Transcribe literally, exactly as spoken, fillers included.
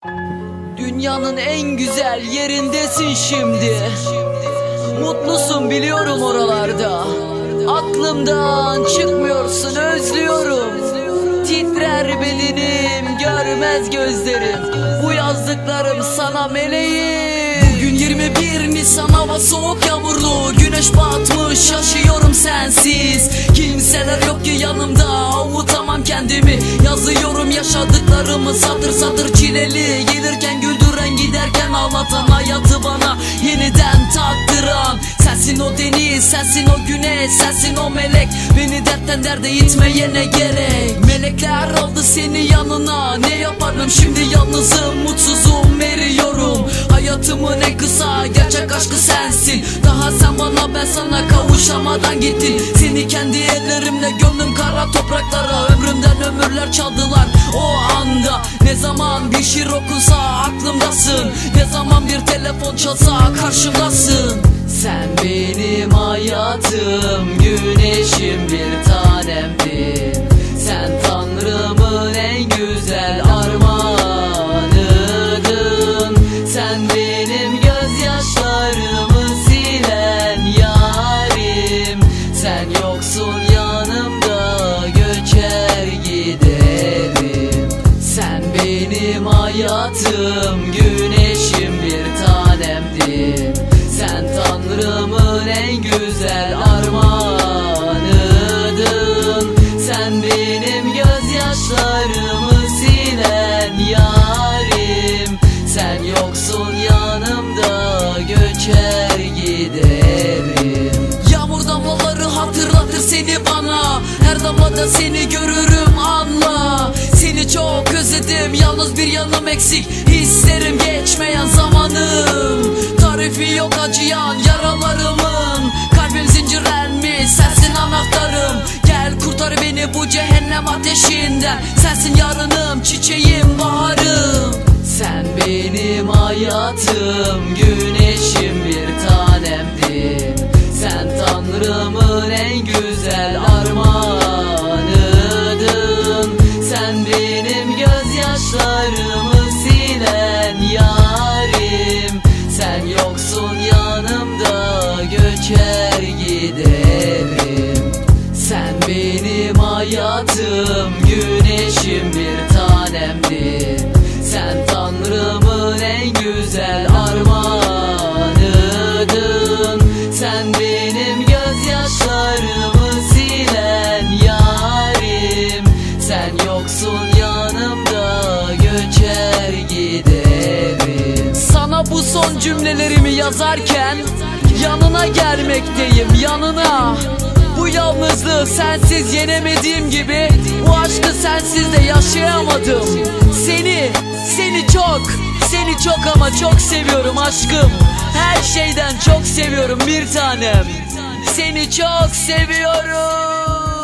Dünyanın en güzel yerindesin şimdi. Mutlusun biliyorum oralarda. Aklımdan çıkmıyorsun, özlüyorum. Titrer bedenim, görmez gözlerim. Bu yazdıklarım sana meleğim. Bugün yirmi bir Nisan, hava soğuk yağmurlu. Güneş batmış, yaşıyorum sensiz. Kimseler yok ki yanımda, avutamam kendimi. Yazıyorum yaşadıklarımı satır satır çileli. Gelirken güldüren, giderken ağlatan, hayatı bana yeniden taktıran. Sensin o deniz, sensin o güneş, sensin o melek. Beni dertten derde itmeye ne gerek? Melekler aldı seni yanına. Ne yaparım şimdi, yalnızım, mutsuzum, veriyorum. Hayatımın en kısa gerçek aşkı sensin. Daha sen bana, ben sana kavuşamadan gittin. Seni kendi ellerimle gömdüm kara topraklara. Ömrümden ömürler çaldılar o anda. Ne zaman bir şiir okunsa aklımdasın. Ne zaman bir telefon çalsa karşımdasın. Sen benim hayatım, güneşim, bir tanemdin. Sen Tanrımın en güzel armağanıdın. Sen benim gözyaşlarımı silen yarim. Sen yoksun yanımda, göçer giderim. Sen benim hayatım, güneşim, bir tanemdin. Sen Tanrımın en güzel armağanıdın. Sen benim gözyaşlarımı silen yarim. Sen yoksun yanımda, göçer giderim. Yağmur damlaları hatırlatır seni bana. Her damlada seni görürüm, anla. Seni çok özledim, yalnız bir yanım eksik. Hislerim geçmeyen zamanım. Tarifi yok acıyan yaralarımın. Kalbim zincirlenmiş, sensin anahtarım. Gel kurtar beni bu cehennem ateşinden. Sensin yarınım, çiçeğim, baharım. Sen benim hayatım, güneşim, bir tanemdin. Sen Tanrımın en güzel armağanıdın. Sen benim gözyaşlarımı silen yarim. Sen yoksun yanımda, göçer giderim. Sen benim hayatım, güneşim, bir tanemdin. Sen Tanrımın en güzel armağanıdın. Sen benim gözyaşlarımı silen yarim. Sen yoksun yanımda, göçer giderim. Sana bu son cümlelerimi yazarken yanına gelmekteyim, yanına. Bu yalnızlığı sensiz yenemediğim gibi bu aşkı sensiz de yaşayamadım. Seni, seni çok, seni çok ama çok seviyorum aşkım. Her şeyden çok seviyorum bir tanem. Seni çok seviyorum.